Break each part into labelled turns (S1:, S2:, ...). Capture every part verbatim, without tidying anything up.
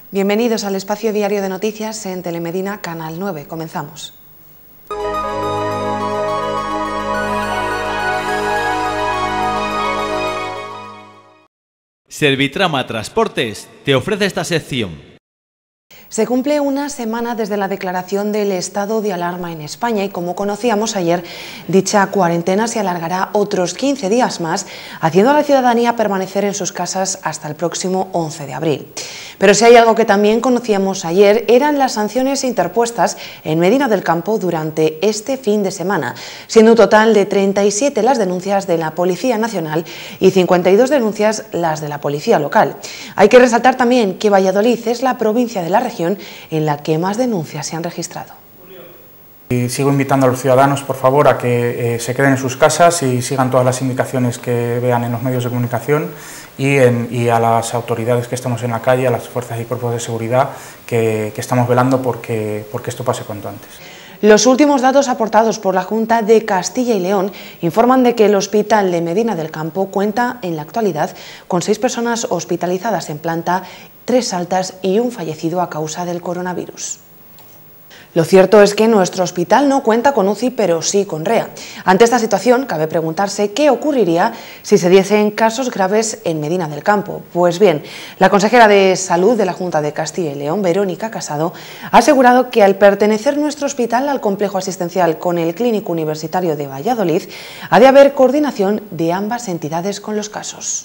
S1: Bienvenidos al espacio diario de noticias en Telemedina, Canal nueve. Comenzamos.
S2: Servitrama Transportes te ofrece esta sección.
S1: Se cumple una semana desde la declaración del estado de alarma en España y, como conocíamos ayer, dicha cuarentena se alargará otros quince días más, haciendo a la ciudadanía permanecer en sus casas hasta el próximo once de abril. Pero si hay algo que también conocíamos ayer, eran las sanciones interpuestas en Medina del Campo durante este fin de semana, siendo un total de treinta y siete las denuncias de la Policía Nacional y cincuenta y dos denuncias las de la Policía Local. Hay que resaltar también que Valladolid es la provincia de la región en la que más denuncias se han registrado.
S3: Y sigo invitando a los ciudadanos, por favor, a que eh, se queden en sus casas y sigan todas las indicaciones que vean en los medios de comunicación y, en, y a las autoridades que estamos en la calle, a las fuerzas y cuerpos de seguridad, que, que estamos velando porque, porque esto pase cuanto antes.
S1: Los últimos datos aportados por la Junta de Castilla y León informan de que el Hospital de Medina del Campo cuenta en la actualidad con seis personas hospitalizadas en planta, tres altas y un fallecido a causa del coronavirus. Lo cierto es que nuestro hospital no cuenta con U C I, pero sí con R E A. Ante esta situación, cabe preguntarse qué ocurriría si se diesen casos graves en Medina del Campo. Pues bien, la consejera de Salud de la Junta de Castilla y León, Verónica Casado, ha asegurado que al pertenecer nuestro hospital al complejo asistencial con el Clínico Universitario de Valladolid, ha de haber coordinación de ambas entidades con los casos.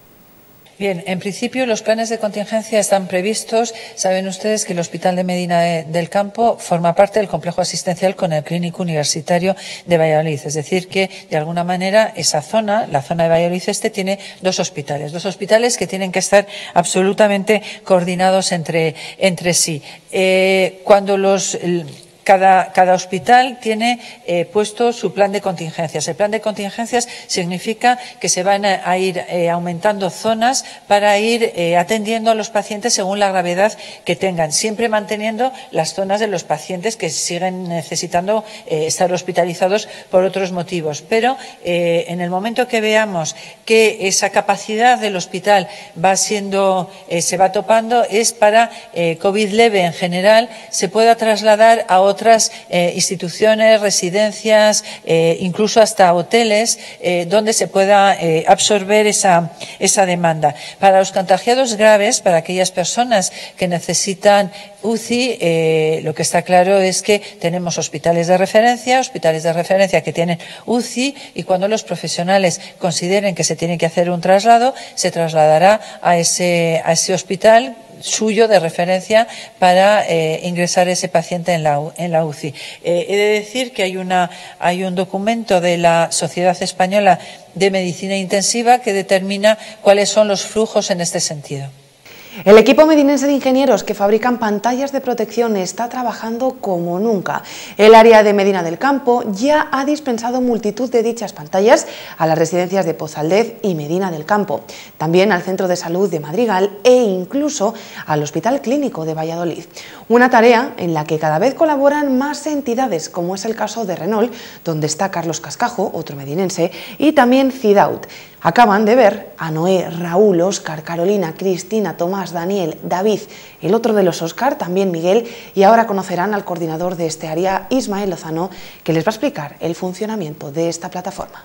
S4: Bien, en principio los planes de contingencia están previstos. Saben ustedes que el Hospital de Medina del Campo forma parte del complejo asistencial con el Clínico Universitario de Valladolid. Es decir, que de alguna manera esa zona, la zona de Valladolid Este, tiene dos hospitales. Dos hospitales que tienen que estar absolutamente coordinados entre, entre sí. Eh, cuando los... El, Cada, cada hospital tiene eh, puesto su plan de contingencias. El plan de contingencias significa que se van a, a ir eh, aumentando zonas para ir eh, atendiendo a los pacientes según la gravedad que tengan, siempre manteniendo las zonas de los pacientes que siguen necesitando eh, estar hospitalizados por otros motivos. Pero eh, en el momento que veamos que esa capacidad del hospital va siendo, eh, se va topando, es para eh, COVID leve en general, se pueda trasladar a otros otras eh, instituciones, residencias, eh, incluso hasta hoteles, eh, donde se pueda eh, absorber esa, esa demanda. Para los contagiados graves, para aquellas personas que necesitan U C I, eh, lo que está claro es que tenemos hospitales de referencia, hospitales de referencia que tienen U C I, y cuando los profesionales consideren que se tiene que hacer un traslado, se trasladará a ese, a ese hospital suyo de referencia para eh, ingresar ese paciente en la, en la U C I. Eh, he de decir que hay, una, hay un documento de la Sociedad Española de Medicina Intensiva que determina cuáles son los flujos en este sentido.
S1: El equipo medinense de ingenieros que fabrican pantallas de protección está trabajando como nunca. El área de Medina del Campo ya ha dispensado multitud de dichas pantallas a las residencias de Pozaldez y Medina del Campo, también al Centro de Salud de Madrigal e incluso al Hospital Clínico de Valladolid. Una tarea en la que cada vez colaboran más entidades, como es el caso de Renault, donde está Carlos Cascajo, otro medinense, y también Cidaut. Acaban de ver a Noé, Raúl, Óscar, Carolina, Cristina, Tomás, Daniel, David, el otro de los Óscar, también Miguel, y ahora conocerán al coordinador de este área, Ismael Lozano, que les va a explicar el funcionamiento de esta plataforma.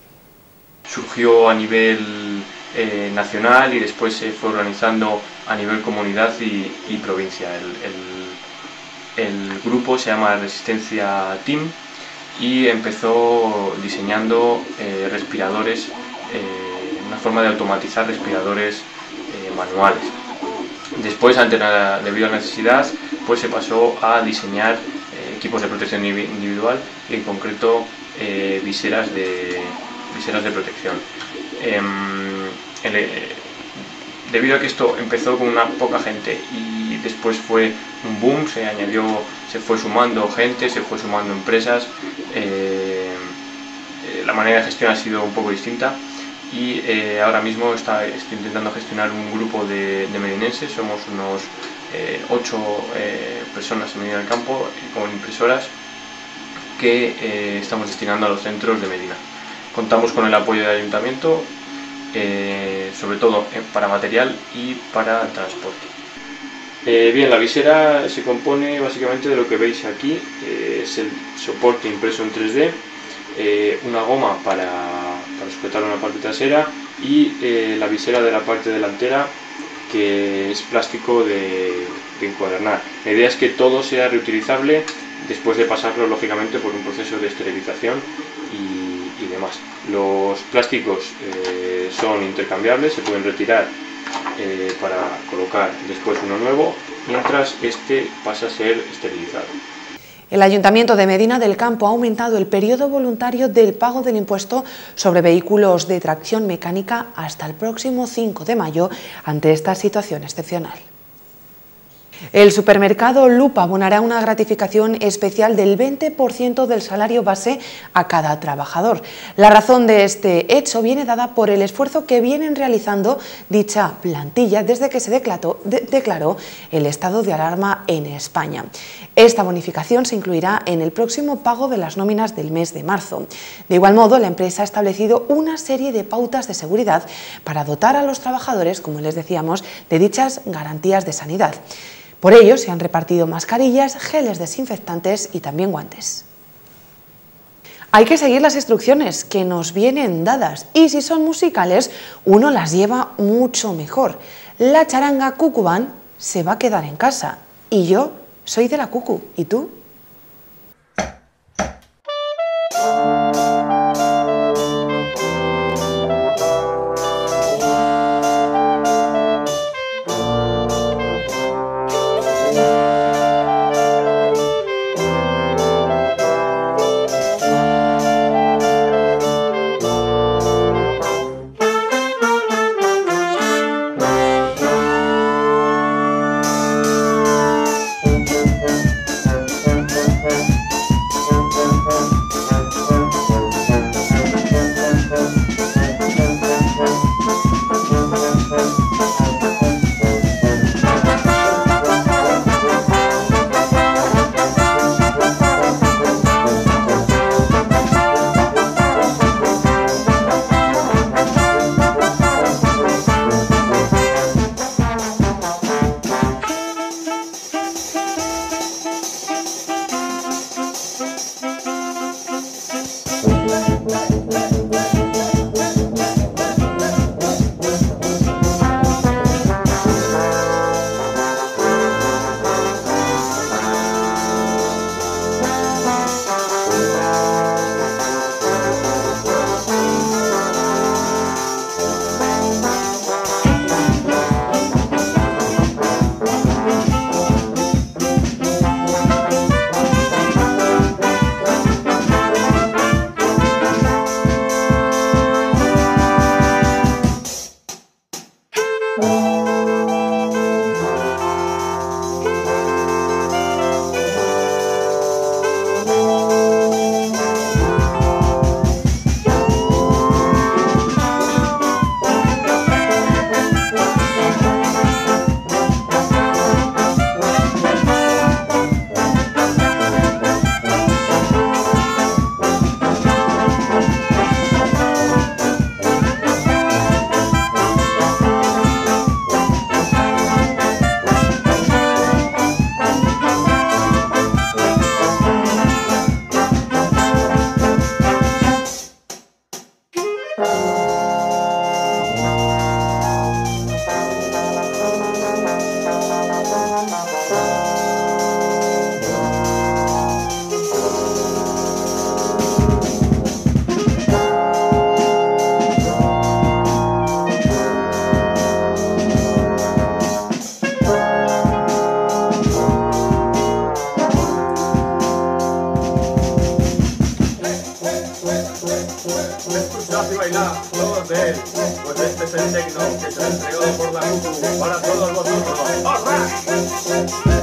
S5: Surgió a nivel eh, nacional y después se fue organizando a nivel comunidad y, y provincia. El, el, el grupo se llama Resistencia Team y empezó diseñando eh, respiradores, Eh, una forma de automatizar respiradores eh, manuales. Después, ante la, debido a la necesidad, pues se pasó a diseñar eh, equipos de protección individual y en concreto eh, viseras, de, viseras de protección. Eh, el, eh, debido a que esto empezó con una poca gente y después fue un boom, se añadió, se fue sumando gente, se fue sumando empresas, eh, eh, la manera de gestión ha sido un poco distinta. Y eh, ahora mismo está, estoy intentando gestionar un grupo de, de medinenses, somos unos eh, ocho eh, personas en Medina del Campo con impresoras que eh, estamos destinando a los centros de Medina. Contamos con el apoyo del ayuntamiento, eh, sobre todo para material y para transporte. Eh, bien, la visera se compone básicamente de lo que veis aquí, eh, es el soporte impreso en tres D, eh, una goma para, para sujetar una parte trasera y eh, la visera de la parte delantera, que es plástico de, de encuadernar. La idea es que todo sea reutilizable después de pasarlo lógicamente por un proceso de esterilización y, y demás. Los plásticos eh, son intercambiables, se pueden retirar eh, para colocar después uno nuevo, mientras este pasa a ser esterilizado.
S1: El Ayuntamiento de Medina del Campo ha aumentado el periodo voluntario del pago del impuesto sobre vehículos de tracción mecánica hasta el próximo cinco de mayo ante esta situación excepcional. El supermercado Lupa abonará una gratificación especial del veinte por ciento del salario base a cada trabajador. La razón de este hecho viene dada por el esfuerzo que vienen realizando dicha plantilla desde que se declaró, de, declaró el estado de alarma en España. Esta bonificación se incluirá en el próximo pago de las nóminas del mes de marzo. De igual modo, la empresa ha establecido una serie de pautas de seguridad para dotar a los trabajadores, como les decíamos, de dichas garantías de sanidad. Por ello, se han repartido mascarillas, geles desinfectantes y también guantes. Hay que seguir las instrucciones que nos vienen dadas y si son musicales, uno las lleva mucho mejor. La charanga Cucubán se va a quedar en casa y yo soy de la Cucu. ¿Y tú?
S6: Escuchad y bailad todos de él, pues este es el tecno que se entregó por la Cucu para todos vosotros. ¡All right!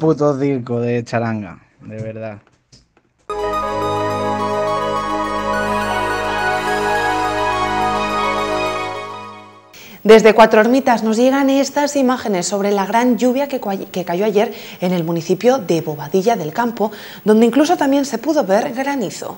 S7: puto circo de charanga, de verdad.
S1: Desde Cuatro Ermitas nos llegan estas imágenes sobre la gran lluvia que, que cayó ayer en el municipio de Bobadilla del Campo, donde incluso también se pudo ver granizo.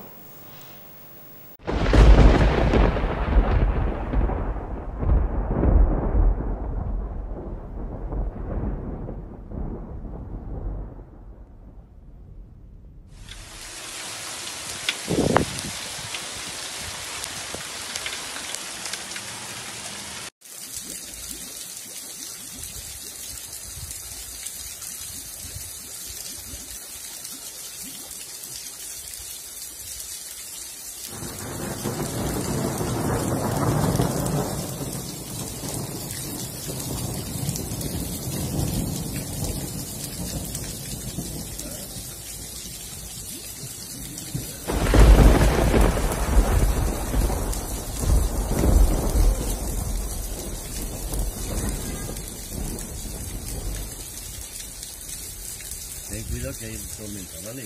S8: Ten cuidado que hay tormenta, ¿vale?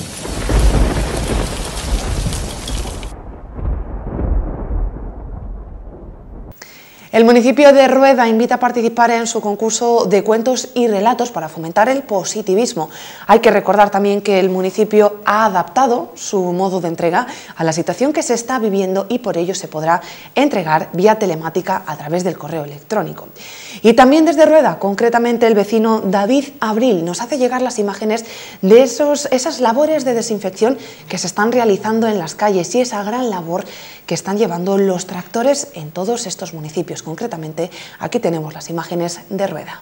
S1: El municipio de Rueda invita a participar en su concurso de cuentos y relatos para fomentar el positivismo. Hay que recordar también que el municipio ha adaptado su modo de entrega a la situación que se está viviendo y por ello se podrá entregar vía telemática a través del correo electrónico. Y también desde Rueda, concretamente el vecino David Abril nos hace llegar las imágenes de esos, esas labores de desinfección que se están realizando en las calles y esa gran labor que están llevando los tractores en todos estos municipios. Concretamente, aquí tenemos las imágenes de Rueda.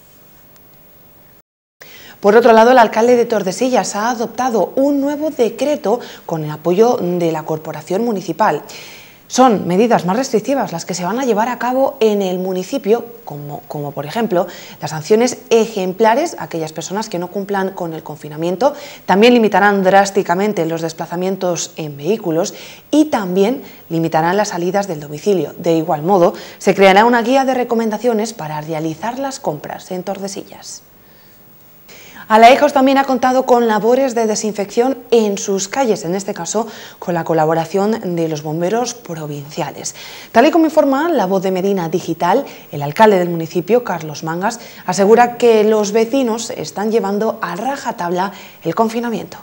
S1: Por otro lado, el alcalde de Tordesillas ha adoptado un nuevo decreto con el apoyo de la corporación municipal. Son medidas más restrictivas las que se van a llevar a cabo en el municipio, como, como por ejemplo las sanciones ejemplares a aquellas personas que no cumplan con el confinamiento. También limitarán drásticamente los desplazamientos en vehículos y también limitarán las salidas del domicilio. De igual modo, se creará una guía de recomendaciones para realizar las compras en Tordesillas. Alaejos también ha contado con labores de desinfección en sus calles, en este caso con la colaboración de los bomberos provinciales. Tal y como informa La Voz de Medina Digital, el alcalde del municipio, Carlos Mangas, asegura que los vecinos están llevando a rajatabla el confinamiento.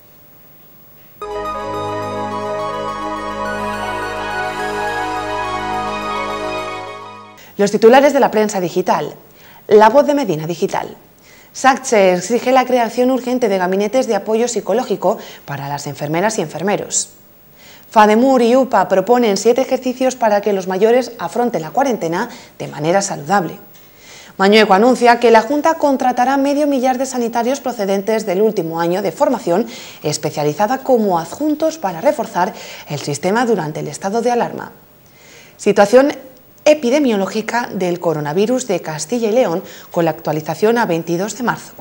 S1: Los titulares de la prensa digital. La Voz de Medina Digital. SACSE exige la creación urgente de gabinetes de apoyo psicológico para las enfermeras y enfermeros. FADEMUR y UPA proponen siete ejercicios para que los mayores afronten la cuarentena de manera saludable. Mañueco anuncia que la Junta contratará medio millar de sanitarios procedentes del último año de formación especializada como adjuntos para reforzar el sistema durante el estado de alarma. Situación epidemiológica del coronavirus de Castilla y León con la actualización a veintidós de marzo.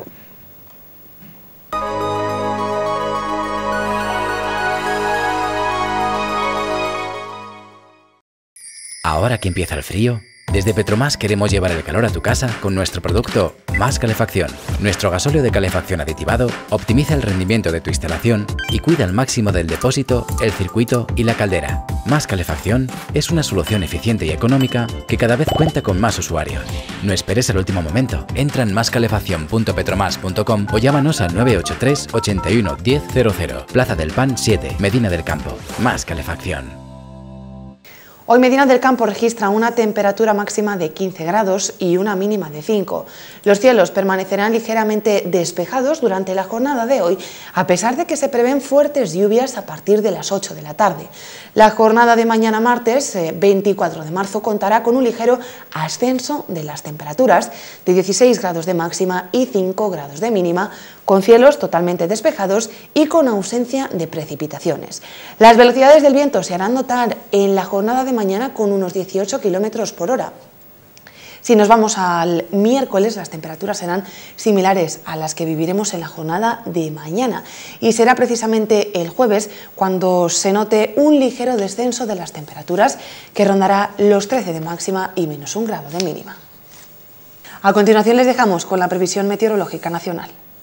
S9: Ahora que empieza el frío, desde Petromás queremos llevar el calor a tu casa con nuestro producto Más Calefacción. Nuestro gasóleo de calefacción aditivado optimiza el rendimiento de tu instalación y cuida al máximo del depósito, el circuito y la caldera. Más Calefacción es una solución eficiente y económica que cada vez cuenta con más usuarios. No esperes el último momento. Entra en más calefacción punto petromás punto com o llámanos al nueve ocho tres, ochenta y uno, diez cero cero. Plaza del Pan siete, Medina del Campo. Más Calefacción.
S1: Hoy Medina del Campo registra una temperatura máxima de quince grados y una mínima de cinco. Los cielos permanecerán ligeramente despejados durante la jornada de hoy, a pesar de que se prevén fuertes lluvias a partir de las ocho de la tarde. La jornada de mañana martes, veinticuatro de marzo, contará con un ligero ascenso de las temperaturas de dieciséis grados de máxima y cinco grados de mínima, con cielos totalmente despejados y con ausencia de precipitaciones. Las velocidades del viento se harán notar en la jornada de mañana con unos dieciocho kilómetros por hora. Si nos vamos al miércoles, las temperaturas serán similares a las que viviremos en la jornada de mañana y será precisamente el jueves cuando se note un ligero descenso de las temperaturas que rondará los trece de máxima y menos un grado de mínima. A continuación les dejamos con la previsión meteorológica nacional.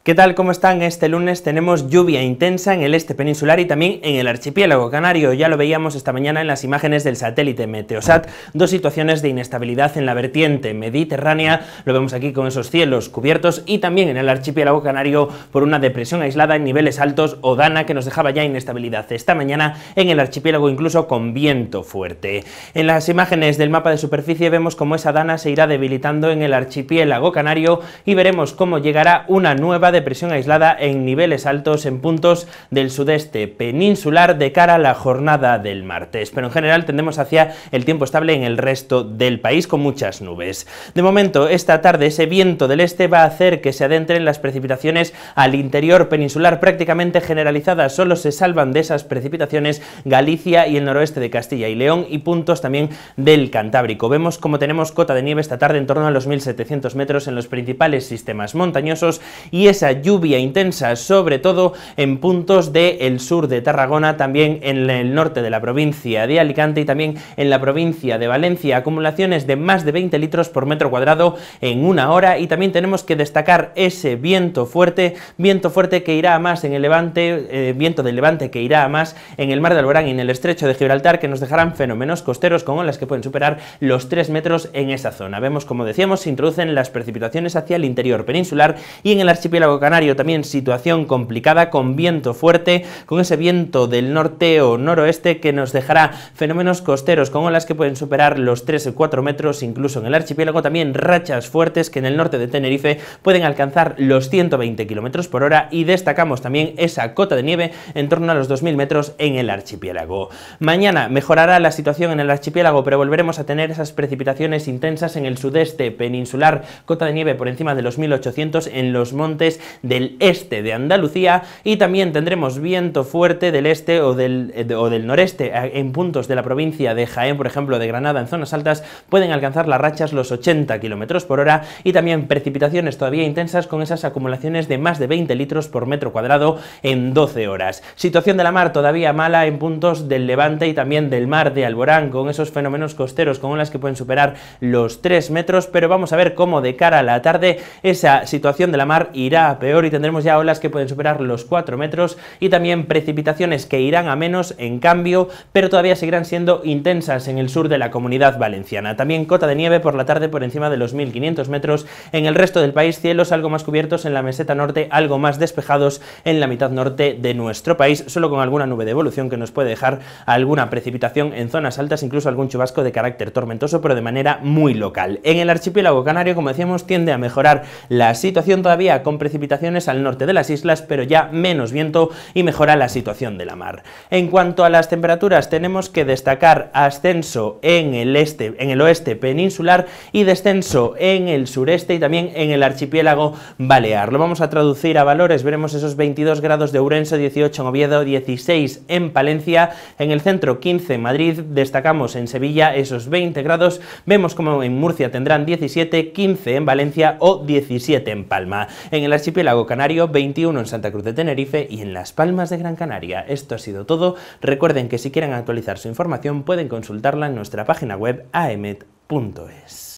S10: ¿Qué tal? ¿Cómo están? Este lunes tenemos lluvia intensa en el este peninsular y también en el archipiélago canario. Ya lo veíamos esta mañana en las imágenes del satélite Meteosat, dos situaciones de inestabilidad en la vertiente mediterránea, lo vemos aquí con esos cielos cubiertos, y también en el archipiélago canario por una depresión aislada en niveles altos o dana que nos dejaba ya inestabilidad esta mañana en el archipiélago, incluso con viento fuerte. En las imágenes del mapa de superficie vemos cómo esa dana se irá debilitando en el archipiélago canario y veremos cómo llegará una nueva depresión aislada en niveles altos en puntos del sudeste peninsular de cara a la jornada del martes, pero en general tendemos hacia el tiempo estable en el resto del país con muchas nubes. De momento, esta tarde ese viento del este va a hacer que se adentren las precipitaciones al interior peninsular prácticamente generalizadas. Solo se salvan de esas precipitaciones Galicia y el noroeste de Castilla y León y puntos también del Cantábrico. Vemos cómo tenemos cota de nieve esta tarde en torno a los mil setecientos metros en los principales sistemas montañosos y esa lluvia intensa, sobre todo en puntos del sur de Tarragona, también en el norte de la provincia de Alicante y también en la provincia de Valencia, acumulaciones de más de veinte litros por metro cuadrado en una hora. Y también tenemos que destacar ese viento fuerte, viento fuerte que irá a más en el levante, eh, viento del levante que irá a más en el mar de Alborán y en el estrecho de Gibraltar, que nos dejarán fenómenos costeros con olas que pueden superar los tres metros en esa zona. Vemos, como decíamos, se introducen las precipitaciones hacia el interior peninsular y en el archipiélago canario también situación complicada con viento fuerte, con ese viento del norte o noroeste que nos dejará fenómenos costeros con olas que pueden superar los tres o cuatro metros, incluso en el archipiélago también rachas fuertes que en el norte de Tenerife pueden alcanzar los ciento veinte kilómetros por hora, y destacamos también esa cota de nieve en torno a los dos mil metros en el archipiélago. Mañana mejorará la situación en el archipiélago, pero volveremos a tener esas precipitaciones intensas en el sudeste peninsular, cota de nieve por encima de los mil ochocientos en los montes del este de Andalucía, y también tendremos viento fuerte del este o del, eh, o del noreste en puntos de la provincia de Jaén, por ejemplo de Granada, en zonas altas pueden alcanzar las rachas los ochenta kilómetros por hora, y también precipitaciones todavía intensas con esas acumulaciones de más de veinte litros por metro cuadrado en doce horas. Situación de la mar todavía mala en puntos del levante y también del mar de Alborán, con esos fenómenos costeros con olas que pueden superar los tres metros, pero vamos a ver cómo de cara a la tarde esa situación de la mar irá a peor y tendremos ya olas que pueden superar los cuatro metros y también precipitaciones que irán a menos en cambio, pero todavía seguirán siendo intensas en el sur de la Comunidad Valenciana. También cota de nieve por la tarde por encima de los mil quinientos metros en el resto del país, cielos algo más cubiertos en la meseta norte, algo más despejados en la mitad norte de nuestro país, solo con alguna nube de evolución que nos puede dejar alguna precipitación en zonas altas, incluso algún chubasco de carácter tormentoso, pero de manera muy local. En el archipiélago canario, como decíamos, tiende a mejorar la situación todavía con precipitaciones al norte de las islas, pero ya menos viento y mejora la situación de la mar. En cuanto a las temperaturas, tenemos que destacar ascenso en el este, en el oeste peninsular y descenso en el sureste y también en el archipiélago balear. Lo vamos a traducir a valores, veremos esos veintidós grados de Ourense, dieciocho en Oviedo, dieciséis en Palencia, en el centro quince en Madrid, destacamos en Sevilla esos veinte grados, vemos como en Murcia tendrán diecisiete, quince en Valencia o diecisiete en Palma. En el archipiélago canario, veintiuno en Santa Cruz de Tenerife y en Las Palmas de Gran Canaria. Esto ha sido todo. Recuerden que si quieren actualizar su información pueden consultarla en nuestra página web a e m e t punto es.